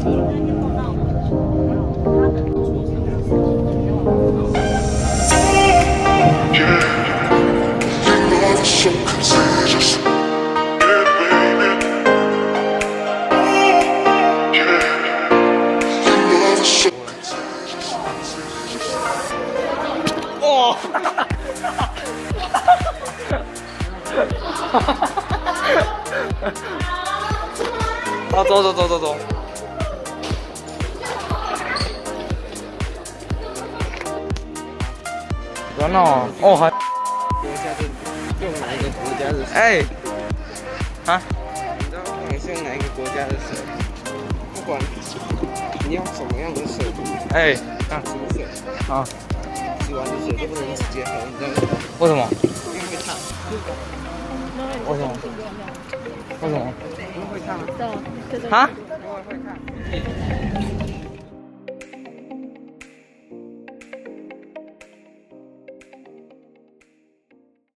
哦！好，走。完了哦，还。 国家的用哪一个国家的水？ 哎，啊？ 你知道你是用哪一个国家的水？不管你用什么样的水， 哎， 煮水啊， 洗完的水都不能直接喝，你知道吗？ 为什么？ 因为会烫。 为什么？为什么？ 因为会烫啊。 啊？ 因为会烫。